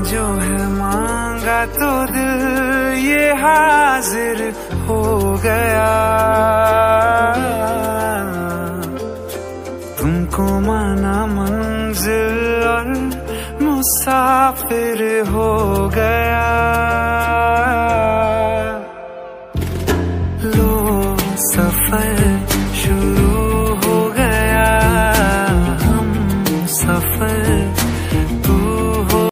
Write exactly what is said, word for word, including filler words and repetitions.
जो है मांगा तो दिल ये हाजिर हो गया। तुमको माना मंजिल और मुसाफिर हो गया। लो सफर